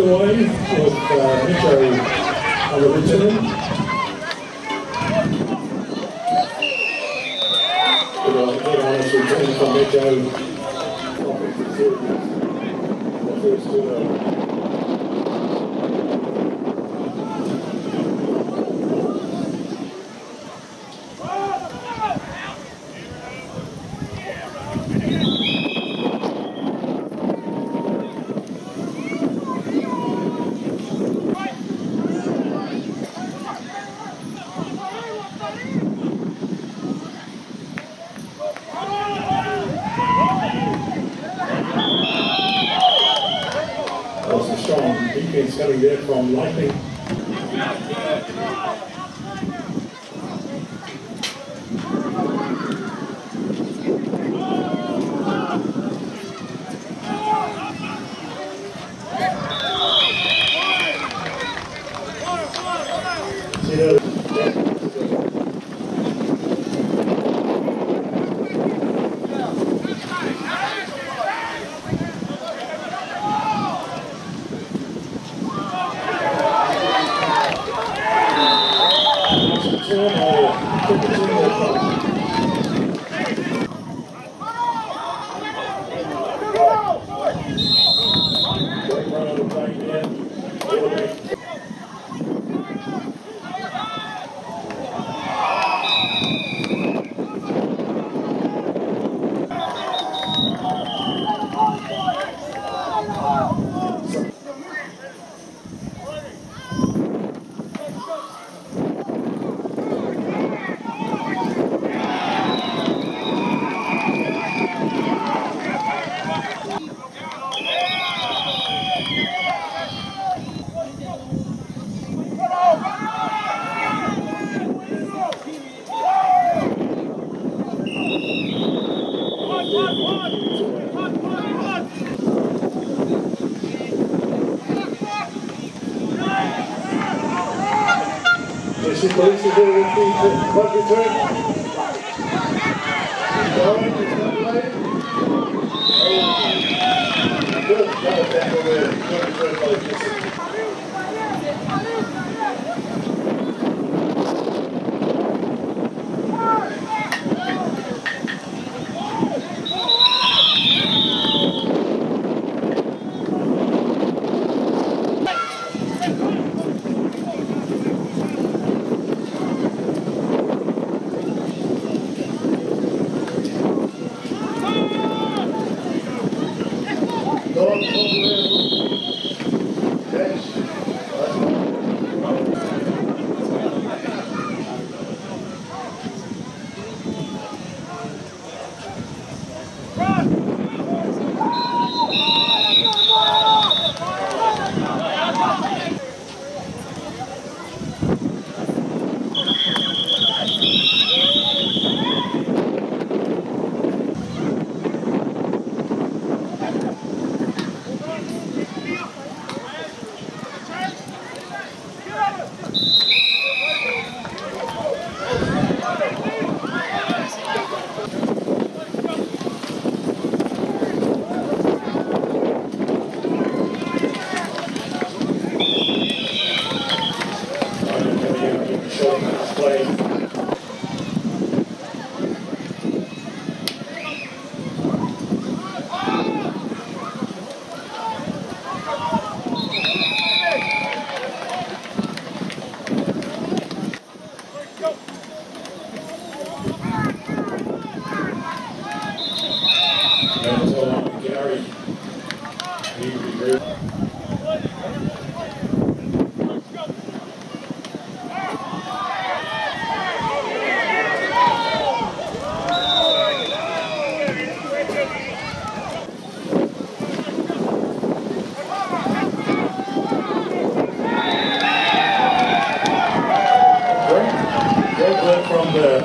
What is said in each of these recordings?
away with Nico on the return. Good honest return from Nico. Strong defense coming there from Lightning. She places it with what return? Good. From the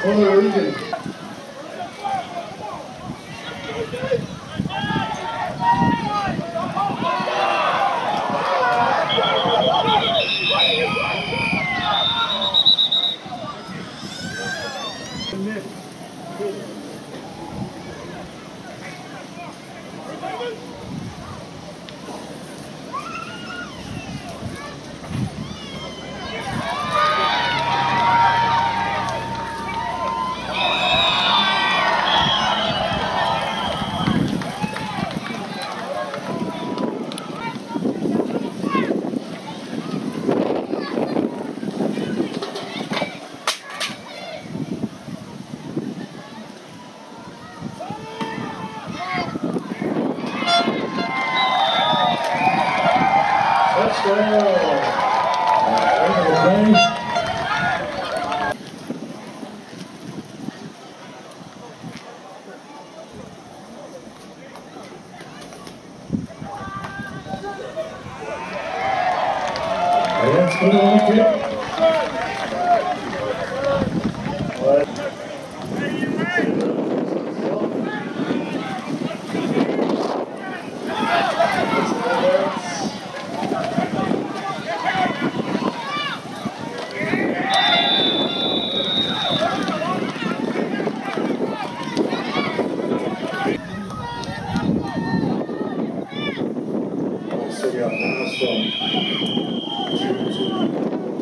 Puerto Rican. Let's go on kick. So we have now from 2-2.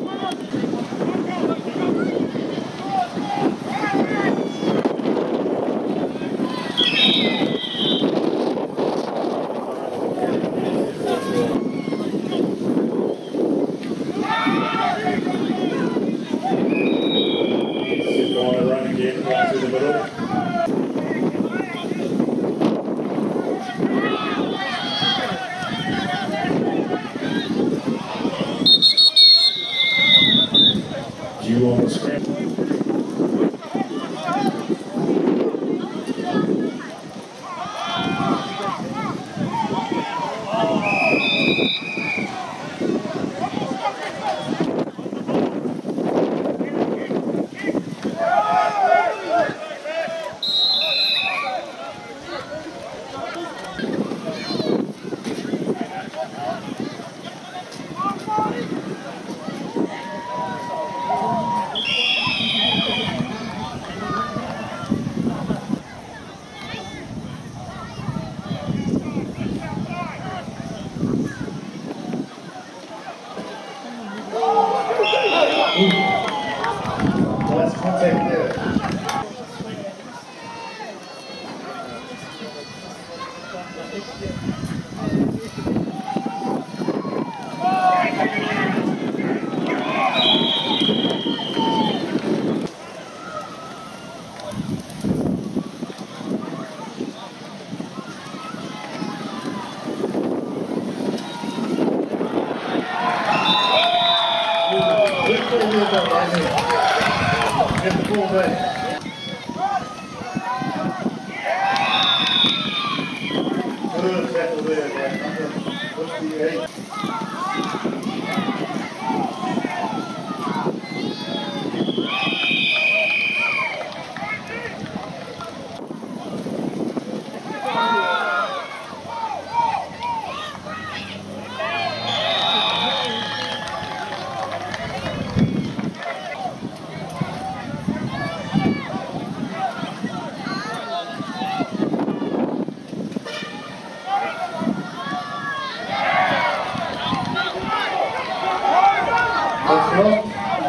You on the screen. Let's contact there. Get the ball back. Good tackle there, man. What's the 8? Let's go.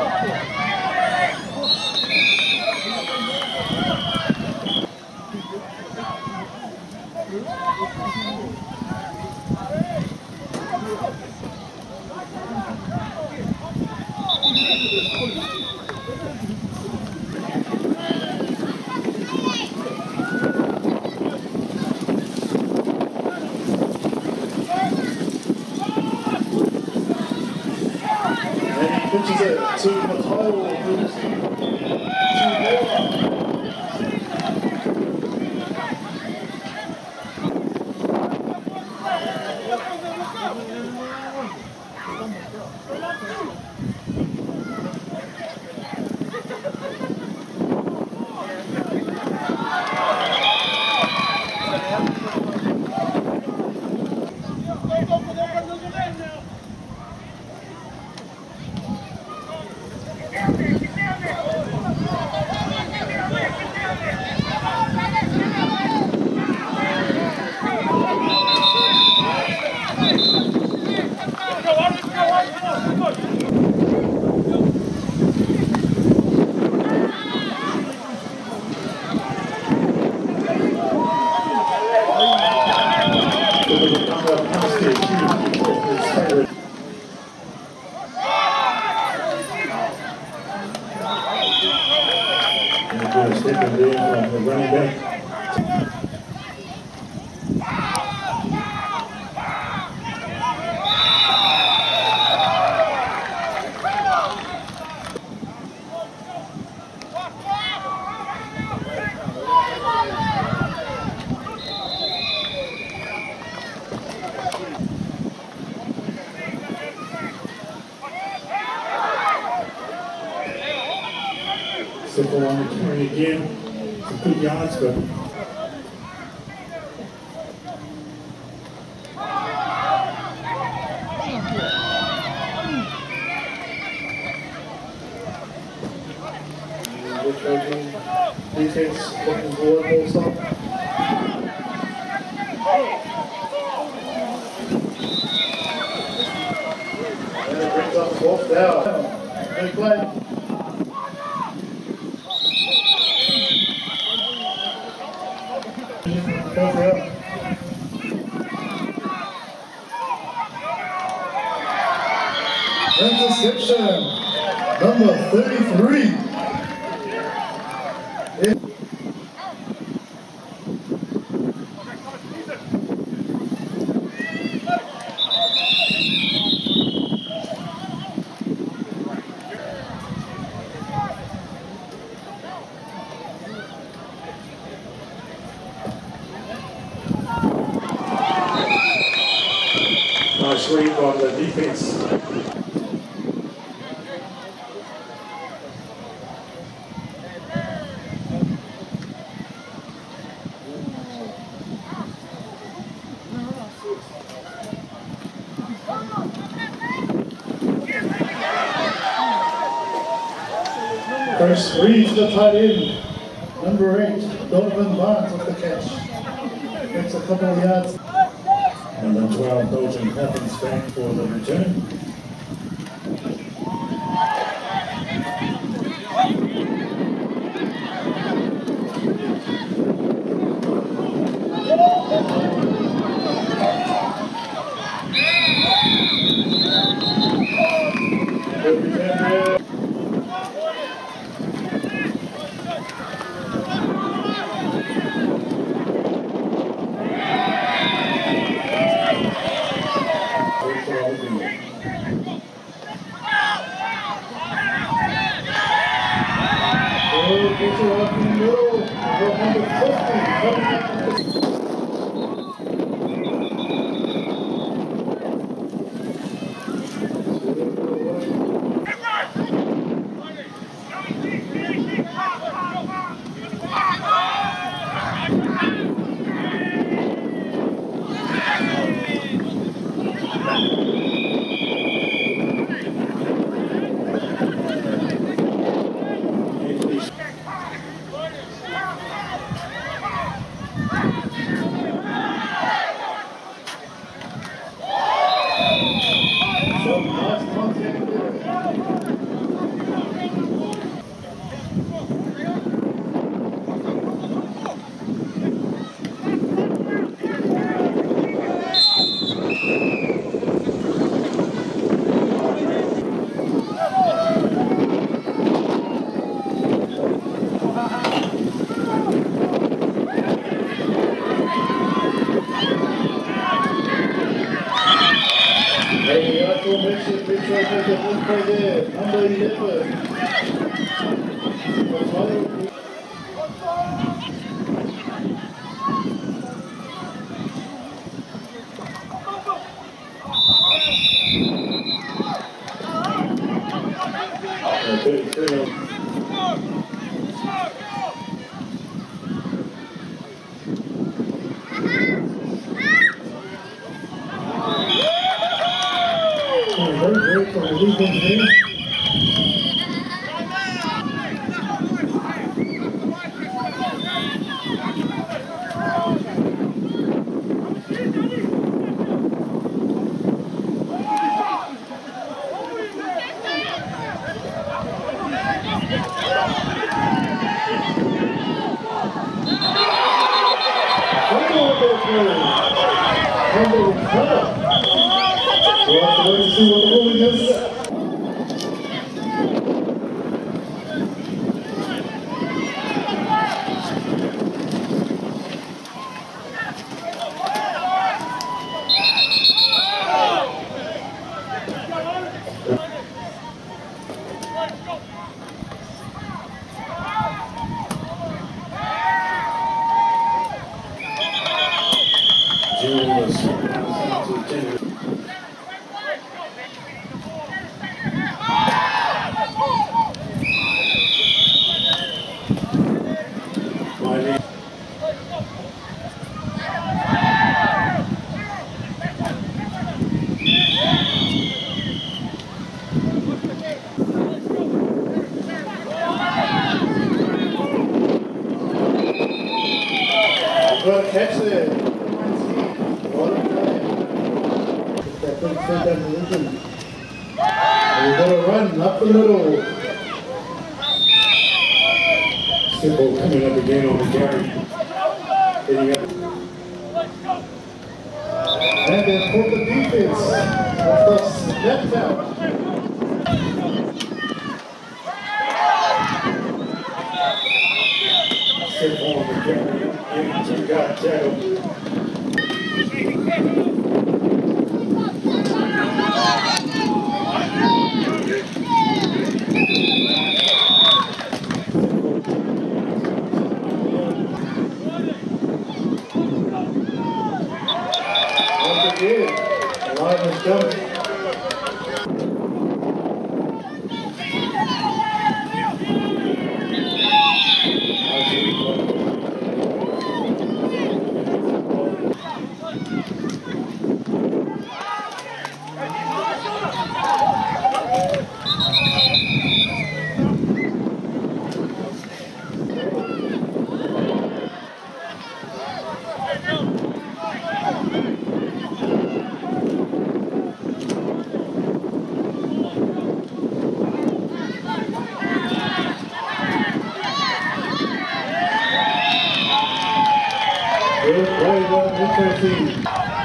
Pitches it to Mateo, who's 2-4. And a good step in there from the running back. Simple on the carry again. Some good yards, but defense looking forward also. And it brings up 4th down. Good play. Interception, number 33. Nice read on the defense. First read to the tight end, number 8, Donovan Barnes off the catch. Makes a couple of yards. Number 12, Belgian Happens back for the return. catch there. What a play. That good third down position. And we've got to run up the middle. Simple coming up again on the carry. Getting up. And they've caught the defense of the snap out. Sit on the carry. Into got tackle. Once again, the line is jumping. Good play by the XXXVII.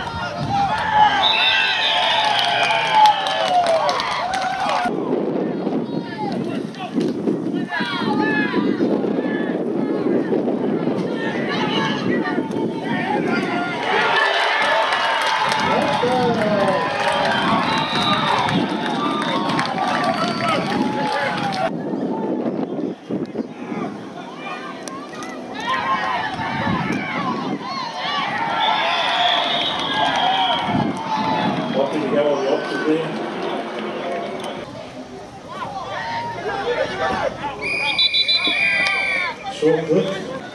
Go on the opposite there. Short clip.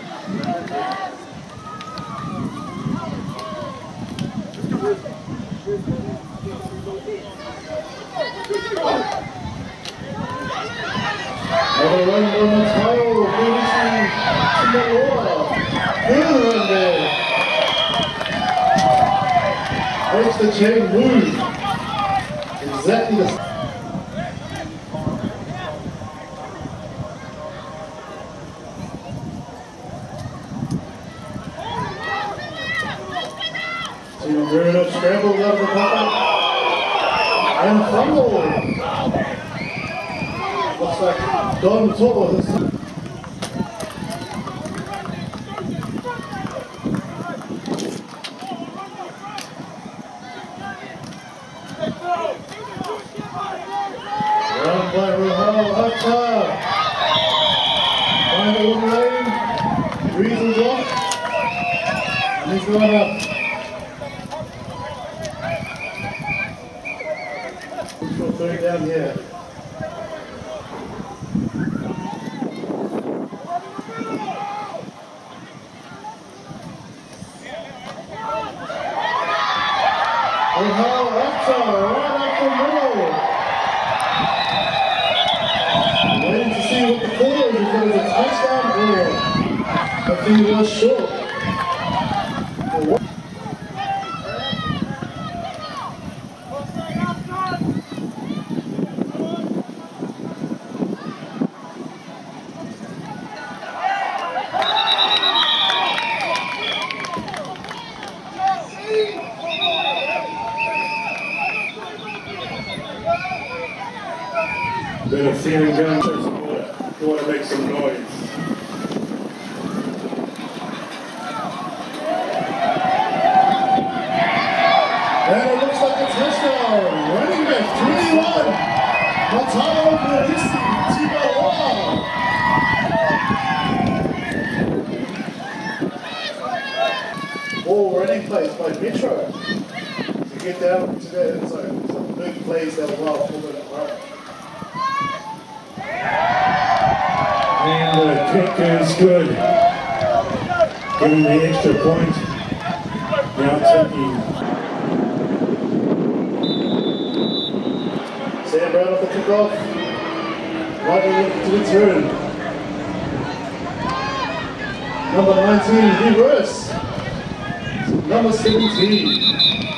Another run on the tail, finishing to the water. Good run there. Makes the chain move. Exactly the same. Team Bruno scrambled out of the pocket and fumbled. Looks like Don Toro has. Run by Rahal Akhtar. Find the one lane. Reasons off. And he's going up. Short third down here. Rahal Akhtar right up the middle. Waiting to see what the call is because it's a touchdown or I think it was short. Bit of feeling going through some water. You want to make some noise. And it looks like a touchdown. Running back 21. Matalo Baristi, Tibawa. Ball running plays by Metro. To get down to the end zone. Some big plays that allow for the run. And the kick is good. Giving the extra point. Now taking. Sam Brown off the kickoff. Right to the turn. Number 19, Reverse. number 17.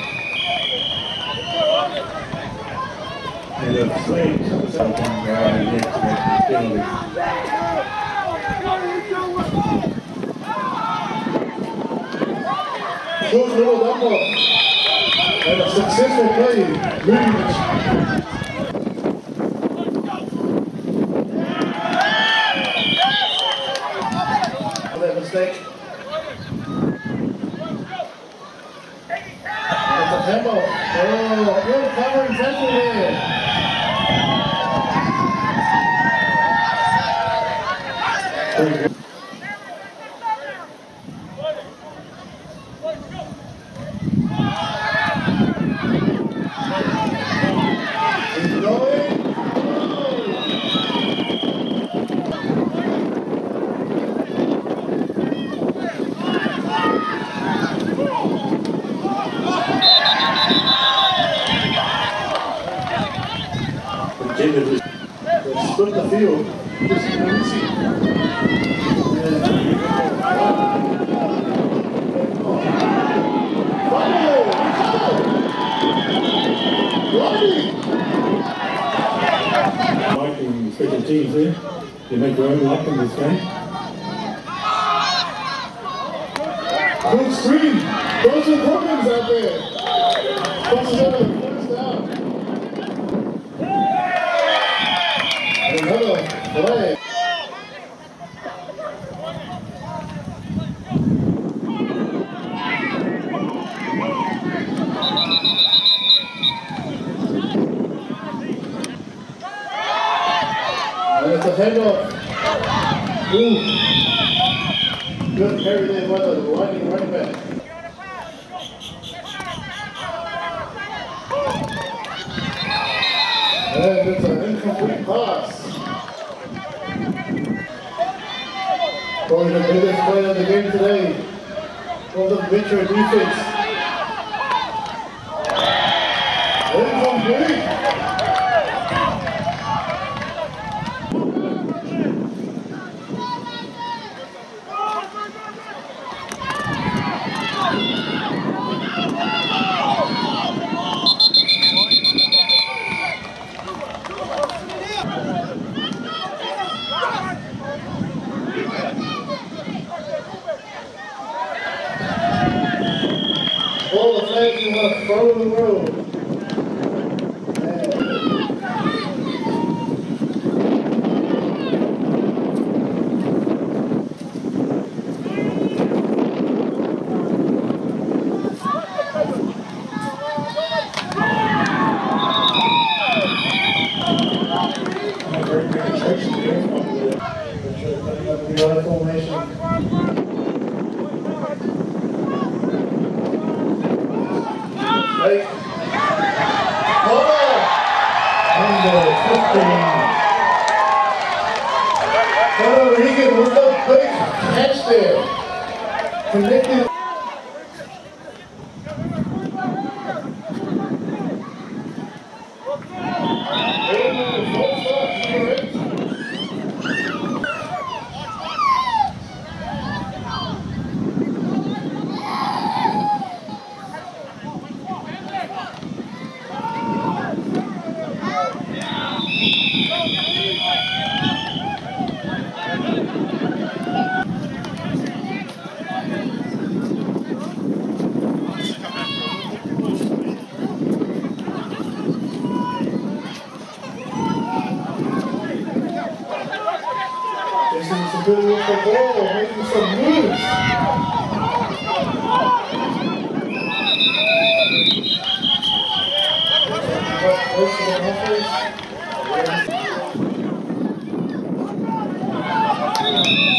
And a play comes out on the net to make the penalty. Good little number. And a successful play. That mistake. And it's a handball. Oh, good covering tackle there. He's going. David split the field. Just easy. Liking special teams there. You make your own luck in this game. Good screen. Those are problems out there. First down. Another play. And it's a handoff. Ooh. Good carry there by the running back. And it's an incomplete pass. Probably the biggest play of the game today for the veteran defense. Incomplete. All the flags you want to throw in the road. Formation. Right. Number 15. Rodriguez with the big catch there. Connected. Some good with the ball, making some moves. Close to the numbers.